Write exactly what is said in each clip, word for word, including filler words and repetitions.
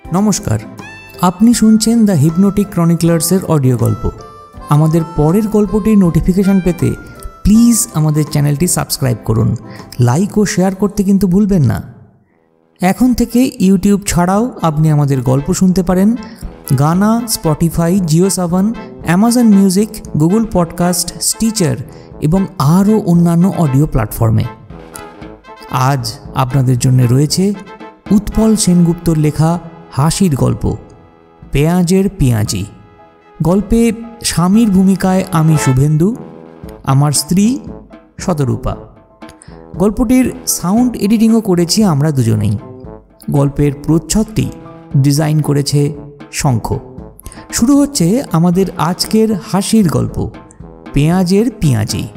নমস্কার, আপনি শুনছেন দ্য হিপনোটিক ক্রনিকলার্সের অডিও গল্প। আমাদের পরের গল্পটির নোটিফিকেশান পেতে প্লিজ আমাদের চ্যানেলটি সাবস্ক্রাইব করুন, লাইক ও শেয়ার করতে কিন্তু ভুলবেন না। এখন থেকে ইউটিউব ছাড়াও আপনি আমাদের গল্প শুনতে পারেন Gaana, Spotify, Jio Saavn, Amazon music, Google podcast, Stitcher এবং আরও অন্যান্য অডিও প্ল্যাটফর্মে। আজ আপনাদের জন্য রয়েছে উৎপল সেনগুপ্তর লেখা হাসির গল্প পেঁয়াজের পেঁয়াজি। গল্পে স্বামীর ভূমিকায় আমি শুভেন্দু, আমার স্ত্রী শতরূপা। গল্পটির সাউন্ড এডিটিংও করেছি আমরা দুজনেই। গল্পের প্রচ্ছদটি ডিজাইন করেছে শঙ্খ। শুরু হচ্ছে আমাদের আজকের হাসির গল্প পেঁয়াজের পেঁয়াজি।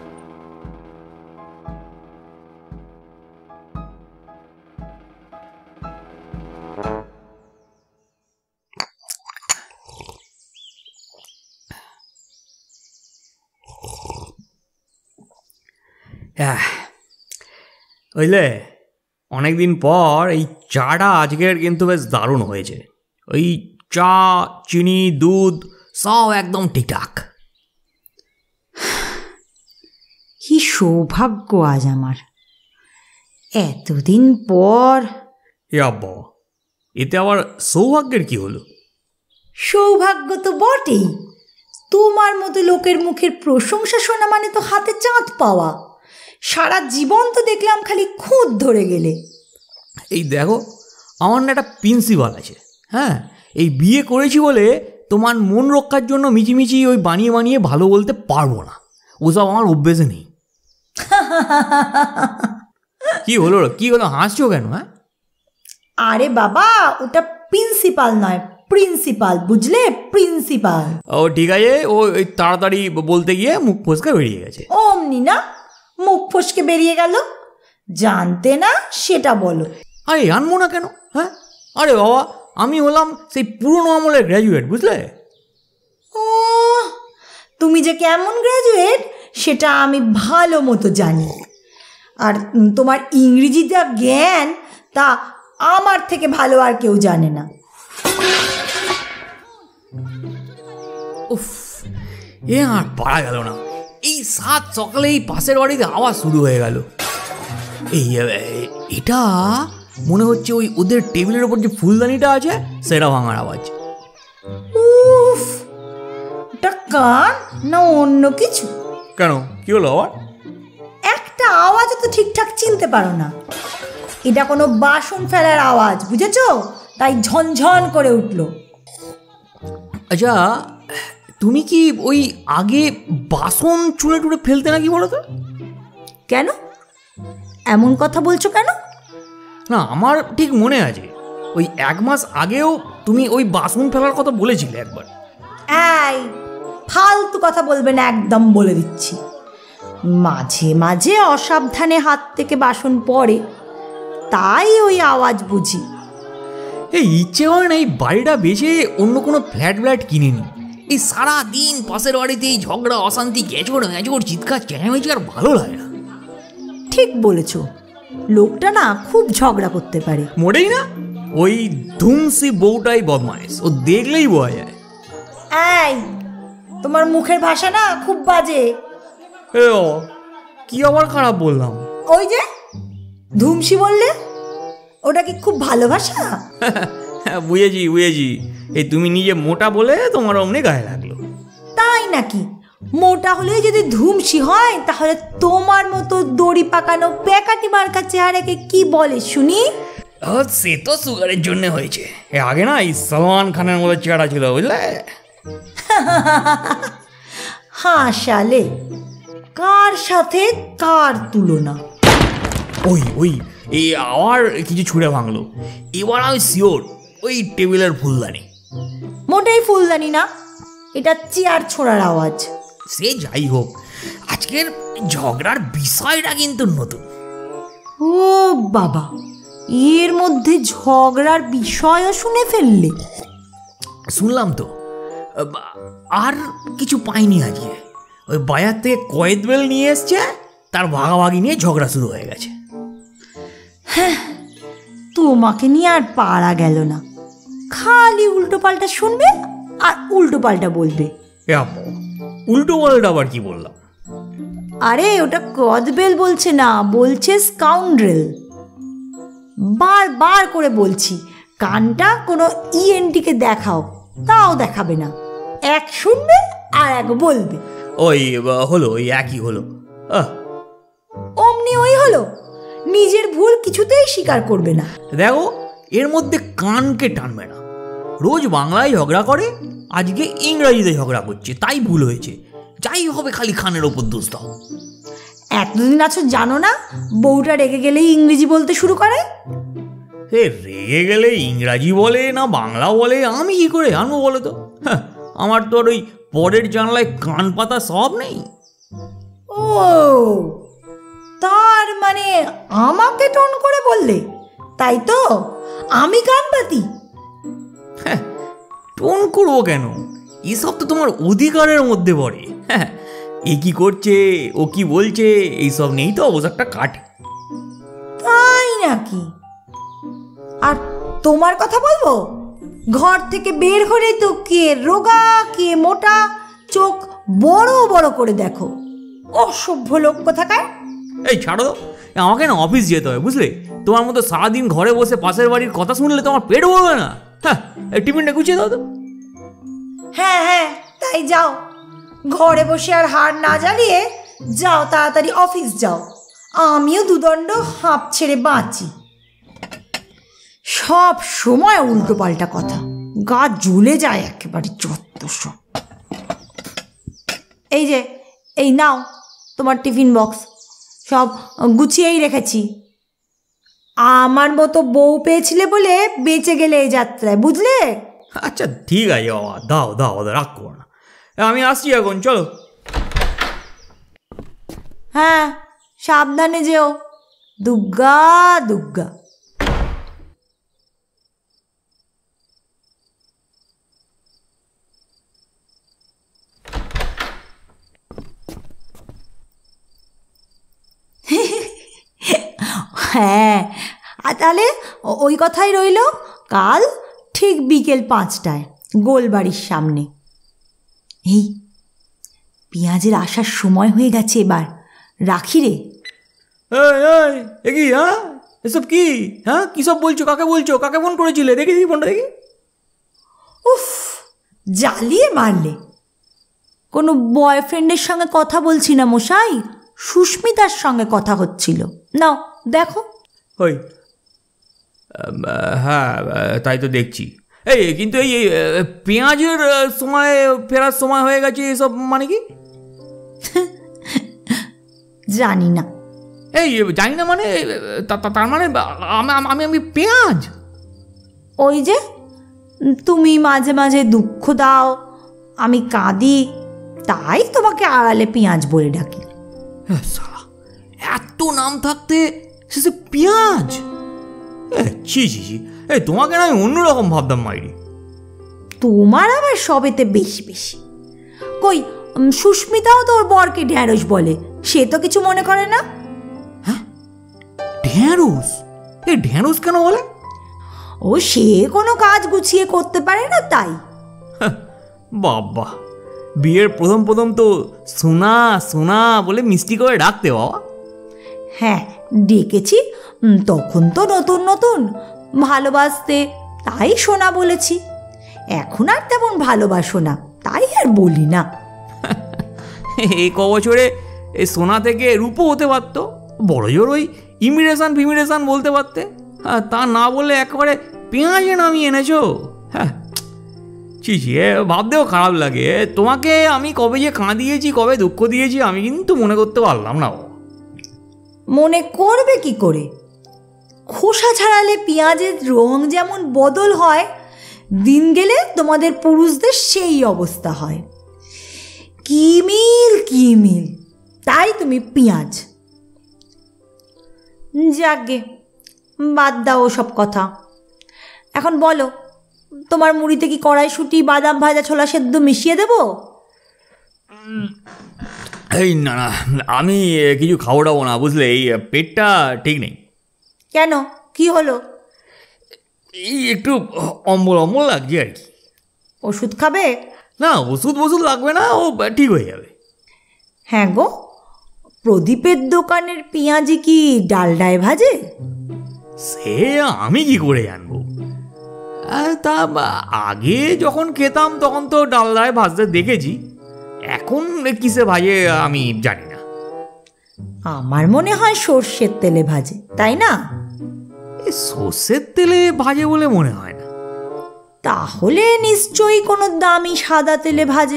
বুঝলে, অনেকদিন পর এই চাটা আজকের কিন্তু বেশ দারুণ হয়েছে। ওই চা, চিনি, দুধ সব একদম ঠিকঠাক। কি সৌভাগ্য আজ আমার, এতদিন পর। আব্বা, এতে আবার সৌভাগ্যের কি হলো? সৌভাগ্য তো বটেই, তোমার মতো লোকের মুখের প্রশংসা শোনা মানে তো হাতে চাঁদ পাওয়া। সারা জীবন তো দেখলাম খালি খুঁত ধরে গেলে। এই দেখো, আমার না একটা প্রিন্সিপাল আছে। হ্যাঁ, এই বিয়ে করেছি বলে তোমার মন রক্ষার জন্য মিচিমিচি ওই বানিয়ে বানিয়ে ভালো বলতে পারবো না, ওসব আমার অভ্যেসে নেই। কি হলো কি হলো হাসছো কেন? হ্যাঁ, আরে বাবা, ওটা প্রিন্সিপাল নয়, প্রিন্সিপাল, বুঝলে? প্রিন্সিপাল। ও ঠিক আছে, ও ওই তাড়াতাড়ি বলতে গিয়ে মুখ ফসকে বেরিয়ে গেছে। অমনি না মুখ ফসকে বেরিয়ে গেল? জানতে না সেটা বলো। আরে আনবো না কেন? হ্যাঁ, আরে বাবা, আমি হলাম সেই পুরনো আমলের গ্র্যাজুয়েট, বুঝলে? ও, তুমি যে কেমন গ্র্যাজুয়েট সেটা আমি ভালো মতো জানি। আর তোমার ইংরেজি যা জ্ঞান তা আমার থেকে ভালো আর কেউ জানে না। উফ, এ আর পারা গেল না। এই সাত সকালেই পাশের বাড়িতে আওয়াজ শুরু হয়ে গেল। এই এটা মনে হচ্ছে ওই ওদের টেবিলের ওপর যে ফুলদানিটা আছে সেটা ভাঙার আওয়াজ। উফ, ওটা কান না অন্য কিছু? কেন, কি হলো আবার? একটা আওয়াজ তো ঠিকঠাক চিনতে পারো না। এটা কোনো বাসন ফেলার আওয়াজ, বুঝেছো? তাই ঝনঝন করে উঠলো। আচ্ছা, তুমি কি ওই আগে বাসন চুড়ে টুড়ে ফেলতে নাকি বলো তো? কেন এমন কথা বলছো কেন? না, আমার ঠিক মনে আছে ওই এক মাস আগেও তুমি ওই বাসন ফেলার কথা বলেছিলে একবার। এই ফালতু কথা বলবে না, একদম বলে দিচ্ছি। মাঝে মাঝে অসাবধানে হাত থেকে বাসন পড়ে, তাই ওই আওয়াজ বুঝি। এই ইচ্ছে হয় না এই বাড়িটা বেচে অন্য কোনো ফ্ল্যাট ফ্ল্যাট কিনে নি। এই সারা দিন পাশের বাড়িতে এই ঝগড়া, অশান্তি, গেঁচড় মেঁচড়, চিৎকার চেঁচামেচি আর ভালো লাগে না। ঠিক বলেছ, লোকটা না খুব ঝগড়া করতে পারে। মোটেই না, ওই ধুমসি বউটাই বদমাইশ, ও দেখলেই বোঝা যায়। এই তোমার মুখের ভাষা না খুব বাজে। এ ও, কি আবার খারাপ বললাম? ওই যে ধুমসি বললে, ওটা কি খুব ভালোবাসা? বুঝেছি বুঝেছি, এই তুমি নিজে মোটা বলে তোমার অমনি গায়ে লাগলো। তাই নাকি? মোটা হলে যদি ধুমসি হয় তাহলে তোমার মতো দড়ি পাকানো প্যাকাটি মার্কা চেহারাকে কি বলে শুনি? সে তো সুগারের জন্য হয়েছে। আগে না এই সলমান খানের মতো চেহারা ছিল, বুঝলে? হাসালে, কার সাথে কার তুলনা? ওই ওই এই আবার কিছু ছুঁড়ে ভাঙলো। এবার আমি শিওর ওই টেবিলের ফুলদানি। মোটেই ফুলদানি না, এটা চেয়ার ছোড়ার আওয়াজ। সে যাই হোক, আজকের ঝগড়ার বিষয়টা কিন্তু নতুন। ও বাবা, এর মধ্যে ঝগড়ার বিষয়ও শুনে ফেললে? শুনলাম তো, আর কিছু পাইনি আজকে। ওই বাজার থেকে কয়েদ বেল নিয়ে এসছে, তার ভাগাভাগি নিয়ে ঝগড়া শুরু হয়ে গেছে। হ্যাঁ, তোমাকে নিয়ে আর পারা গেল না। খালি উল্টো পাল্টা শুনবে আর উল্টো পাল্টা বলবে। উল্টো পাল্টা আবার কি বললাম? আরে ওটা কদবেল বলছে না, বলছে স্কাউন্ড্রেল। বারবার করে বলছি কানটা কোনো ইএনটিকে দেখাও, তাও দেখাবে না। এক শুনবে আর এক বলবে। ওই হলো, ওই একই হলো। অমনি ওই হলো, নিজের ভুল কিছুতেই স্বীকার করবে না। দেখো, এর মধ্যে কানকে টানবে না। রোজ বাংলায় ঝগড়া করে, আজকে ইংরাজিতে ঝগড়া করছে, তাই ভুল হয়েছে। যাই হবে খালি খানের ওপর দোষ দাও। এতদিন আছো জানো না বউটা রেগে গেলেই ইংরেজি বলতে শুরু করে? এ রেগে গেলে ইংরাজি বলে না বাংলা বলে, আমি কি করে জানবো বলো তো? হ্যাঁ, আমার তো আর ওই পরের জানলায় কান পাতা সব নেই। ও তার মানে আমাকে টোন করে বললে, তাই তো? আমি কান পাতি? হ্যাঁ, টোন করবো কেন? এসব তো তোমার অধিকারের মধ্যে পড়ে। হ্যাঁ, এ কি করছে, ও কি বলছে, এইসব নেই তো অবস্থাটা কাট। তাই নাকি? আর তোমার কথা বলবো? ঘর থেকে বের হলেই তো কে রোগা কে মোটা, চোখ বড় বড় করে দেখো। অসভ্য লোক কোথাকার। এই ছাড়ো, আমাকে না অফিস যেতে হয় বুঝলে। তোমার মতো সারাদিন ঘরে বসে পাশের বাড়ির কথা শুনলে তোমার পেট ভরবে না। হ্যাঁ, এই টিফিনটা গুছিয়ে দাও তো। হ্যাঁ হ্যাঁ, তাই যাও। ঘরে বসে আর হাড় না জ্বালিয়ে যাও, তাড়াতাড়ি অফিস যাও। আমিও দুদণ্ড হাঁপ ছেড়ে বাঁচি। সব সময় উল্টো পাল্টা কথা, গা জ্বলে যায় একেবারে যত সব। এই যে, এই নাও তোমার টিফিন বক্স, সব গুছিয়েই রেখেছি। আমার মতো বউ পেয়েছিলে বলে বেঁচে গেলে এই যাত্রায়, বুঝলে? আচ্ছা ঠিক আছে বাবা, দাও দাও, রাগ করো না, আমি আসছি এখন, চলো। হ্যাঁ, সাবধানে যেও। দুগ্গা দুগ্গা। হ্যাঁ, আর তাহলে ওই কথাই রইল, কাল ঠিক বিকেল পাঁচটায় গোলবাড়ির সামনে। এই পেঁয়াজের আসার সময় হয়ে গেছে, এবার রাখি রে। কি হ্যাঁ, এসব কি? হ্যাঁ, কি সব বলছো? কাকে বলছো? কাকে ফোন করেছিলে? দেখি দেখি ফোনটা দেখি। উফ, জ্বালিয়ে মারলে। কোনো বয়ফ্রেন্ডের সঙ্গে কথা বলছি না মশাই, সুস্মিতার সঙ্গে কথা হচ্ছিল। নাও দেখো। ওই হ্যাঁ, তাই তো দেখছি। এই কিন্তু এই পেঁয়াজের সময় ফেরার সময় হয়ে গেছে, এসব মানে কি? জানি না। এই জানি না মানে, তার মানে আমি আমি পেঁয়াজ? ওই যে তুমি মাঝে মাঝে দুঃখ দাও, আমি কাঁদি, তাই তোমাকে আড়ালে পেঁয়াজ বলে ডাকি। এত নাম থাকতে শেষে পেঁয়াজ? ছি ছি ছি, এই তোমাকে না আমি অন্যরকম ভাবতাম মাইরি। তোমার আবার সবেতে বেশি বেশি। কই সুস্মিতাও তো ওর বরকে ঢ্যাঁড়স বলে, সে তো কিছু মনে করে না। হ্যাঁ, ঢ্যাঁড়স? এই ঢ্যাঁড়স কেন বলে? ও সে কোনো কাজ গুছিয়ে করতে পারে না, তাই। বাবা, বিয়ের প্রথম প্রথম তো সোনা সোনা বলে মিষ্টি করে ডাকতে বাবা। হ্যাঁ ডেকেছি, তখন তো নতুন নতুন ভালোবাসতে, তাই সোনা বলেছি। এখন আর তেমন ভালোবাসো না, তাই আর বলি না। এই ক বছরে এই সোনা থেকে রূপো হতে পারত, বড় জোর ওই ইমিগ্রেশন ফিমিগ্রেশন বলতে পারতে। হ্যাঁ, তা না বলে একেবারে পেঁয়াজে নামিয়ে এনেছো। হ্যাঁ ছি ছি, ভাবতেও খারাপ লাগে। তোমাকে আমি কবে যে কাঁদিয়েছি, কবে দুঃখ দিয়েছি, আমি কিন্তু মনে করতে পারলাম না। মনে করবে কি করে? খোসা ছাড়ালে পেঁয়াজের রং যেমন বদল হয়, দিন গেলে তোমাদের পুরুষদের সেই অবস্থা হয়। কি মিল কি মিল, তাই তুমি পেঁয়াজ। যাগে, বাদ দাও সব কথা। এখন বলো, তোমার মুড়িতে কি কড়াইশুঁটি, বাদাম ভাজা, ছোলা সেদ্ধ মিশিয়ে দেবো? এই না না, আমি কিছু খাবো টাবো না বুঝলে, এই পেটটা ঠিক নেই। কেন, কি হলো? এই একটু অম্বল অম্বল লাগছে আর কি। ওষুধ খাবে? না ওষুধ ওষুধ লাগবে না, ও ঠিক হয়ে যাবে। হ্যাঁ গো, প্রদীপের দোকানের পেঁয়াজি কি ডালডায় ভাজে? সে আমি কি করে জানবো? তা আগে যখন খেতাম তখন তো ডালডায় ভাজতে দেখেছি, এখন কিসে ভাজে আমি জানি না। আমার মনে হয় সর্ষের তেলে ভাজে, তাই না? সর্ষের তেলে ভাজে বলে মনে হয় না। তাহলে নিশ্চয়ই কোনো দামি সাদা তেলে ভাজে।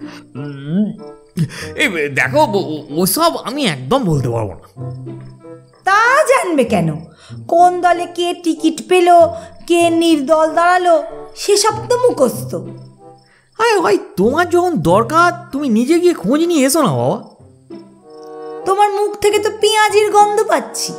এই দেখো, ওসব আমি একদম বলতে পারবো না। তা জানবে কেন? কোন দলে কে টিকিট পেল, কে নির্দল দাঁড়ালো, সেসব তো মুখস্থ। আরে ভাই, তোমার যখন দরকার তুমি নিজে গিয়ে খোঁজ নিয়ে এসো না বাবা। তোমার মুখ থেকে তো পেঁয়াজির গন্ধ পাচ্ছি।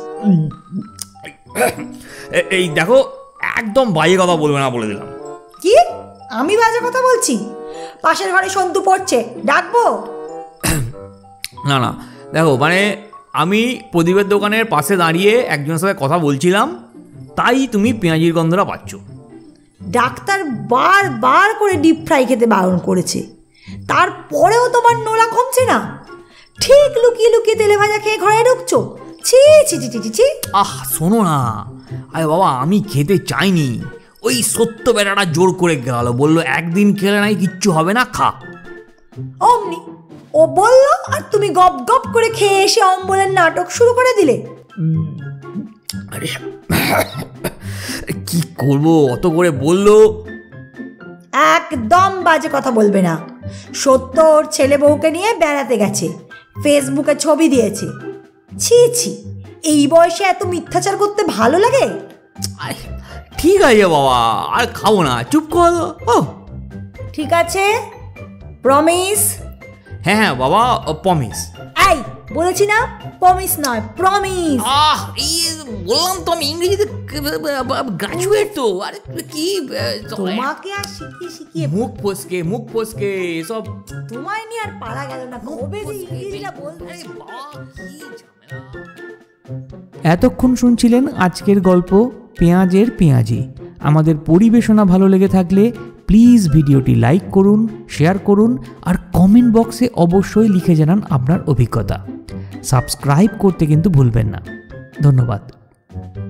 এই দেখো, একদম বাজে কথা বলবে না বলে দিলাম। কি? আমি বাজে কথা বলছি? পাশের ঘরে সন্তু পড়ছে, ডাকবো? না না, দেখো মানে আমি প্রদীপের দোকানের পাশে দাঁড়িয়ে একজনের সাথে কথা বলছিলাম, তাই তুমি পেঁয়াজির গন্ধটা পাচ্ছ। ডাক্তার বার বার করে ডিপ ফ্রাই খেতে বারণ করেছে, তারপরেও তোমার নোলা কমছে না। ঠিক লুকিয়ে লুকিয়ে তেলে ভাজা খেয়ে ঘরে ঢুকছো। ছি ছি ছি ছি ছি। আহ শোনো না, আরে বাবা আমি খেতে চাইনি, ওই সত্য বেটাটা জোর করে গেল, বললো একদিন খেলে নাই কিচ্ছু হবে না, খা। অমনি ও বললো আর তুমি গপ গপ করে খেয়ে এসে অম্বলের নাটক শুরু করে দিলে। আরে কি করবো, অত করে বললো। একদম বাজে কথা বলবে না। সত্য ওর ছেলে বউকে নিয়ে বেড়াতে গেছে, ফেসবুকে ছবি দিয়েছে। ছি ছি, এই বয়সে এত মিথ্যাচার করতে ভালো লাগে? ঠিক আছে বাবা, আর খাবো না, চুপ কর। ও ঠিক আছে, প্রমিস? হ্যাঁ হ্যাঁ বাবা, প্রমিস। এই বলেছি না, প্রমিস নয় প্রমিস। আহ এই বললাম তো আমি ইংরেজিতে গ্রাজুয়েট তো। আরে কি তোমাকে আর শিখিয়ে শিখিয়ে মুখ ফসকে মুখ ফসকে এসব তোমায় নিয়ে আর পারা গেল না। কবে যে ইংরেজিটা বলতে। এতক্ষণ শুনছিলেন আজকের গল্প পেঁয়াজের পেঁয়াজি। আমাদের পরিবেশনা ভালো লেগে থাকলে প্লিজ ভিডিওটি লাইক করুন, শেয়ার করুন আর কমেন্ট বক্সে অবশ্যই লিখে জানান আপনার অভিজ্ঞতা। সাবস্ক্রাইব করতে কিন্তু ভুলবেন না। ধন্যবাদ।